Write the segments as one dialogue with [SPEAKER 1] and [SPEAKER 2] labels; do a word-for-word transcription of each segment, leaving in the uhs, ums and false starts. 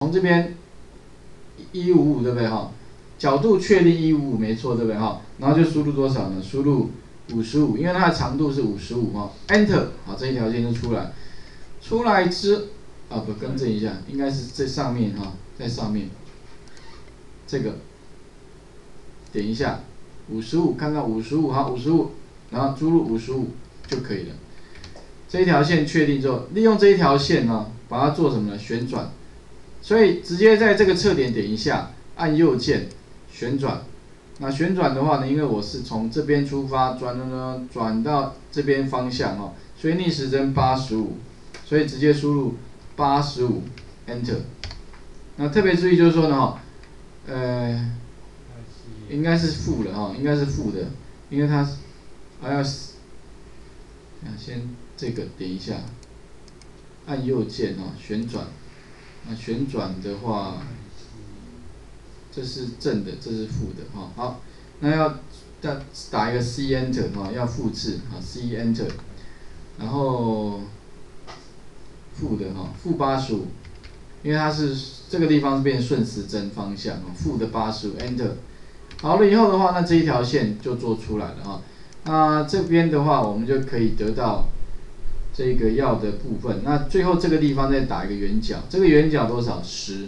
[SPEAKER 1] 从这边一五五对不对哈？角度确定一五五没错对不对哈？然后就输入多少呢？输入五十五，因为它的长度是五十五哈 ，Enter， 好，这一条线就出来。出来之啊不更正一下，应该是这上面哈，在上面这个点一下五十五，看看五十五好五十五，然后输入五十五就可以了。这一条线确定之后，利用这一条线呢，把它做什么呢？旋转。所以直接在这个侧点点一下，按右键旋转。那旋转的话呢，因为我是从这边出发，转呢转到这边方向哈，所以逆时针八十五，所以直接输入八十五 Enter。那特别注意就是说呢哈，呃，应该是负的哈，应该是负的，因为它还要，先这个点一下，按右键哈旋转。那旋转的话，这是正的，这是负的哈。好，那要打打一个 C Enter 哈，要复制啊 C Enter， 然后负的哈，负八十五，因为它是这个地方是变顺时针方向啊，负的八十五 Enter。好了以后的话，那这一条线就做出来了哈。那这边的话，我们就可以得到这个要的部分。那最后这个地方再打一个圆角，这个圆角多少？十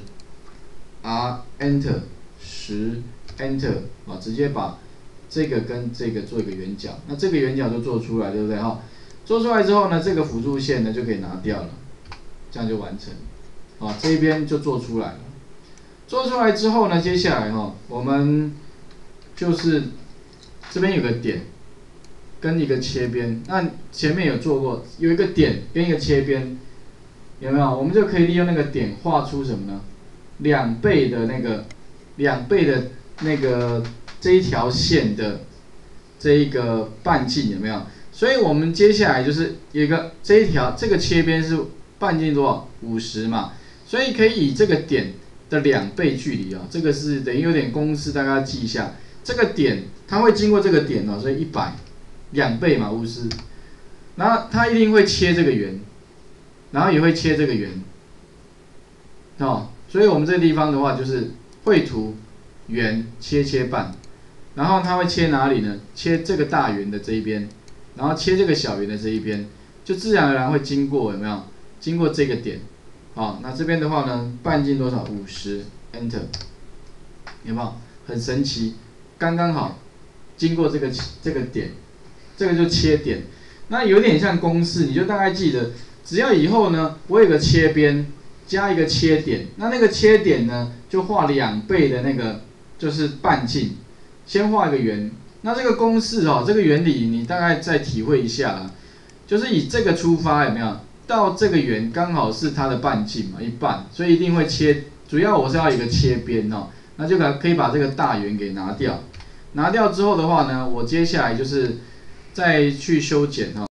[SPEAKER 1] ，R Enter 十 Enter 啊，直接把这个跟这个做一个圆角，那这个圆角就做出来，对不对哈？做出来之后呢，这个辅助线呢就可以拿掉了，这样就完成。啊，这一边就做出来了。做出来之后呢，接下来哈，我们就是这边有个点。跟一个切边，那前面有做过，有一个点跟一个切边，有没有？我们就可以利用那个点画出什么呢？两倍的那个，两倍的那个这一条线的这一个半径有没有？所以我们接下来就是有一个这一条这个切边是半径多少？五十嘛，所以可以以这个点的两倍距离啊，这个是等于有点公式，大家记一下。这个点它会经过这个点哦，所以一百。两倍嘛，五十，然后它一定会切这个圆，然后也会切这个圆，哦，所以我们这个地方的话就是绘图圆切切半，然后它会切哪里呢？切这个大圆的这一边，然后切这个小圆的这一边，就自然而然会经过有没有？经过这个点，好，那这边的话呢，半径多少？五十 ，Enter， 有没有？很神奇，刚刚好经过这个这个点。这个就切点，那有点像公式，你就大概记得，只要以后呢，我有个切边加一个切点，那那个切点呢，就画两倍的那个就是半径，先画一个圆。那这个公式哦，这个原理你大概再体会一下啦，就是以这个出发有没有？到这个圆刚好是它的半径嘛，一半，所以一定会切。主要我是要一个切边哦，那就可以把这个大圆给拿掉。拿掉之后的话呢，我接下来就是。再去修剪哈。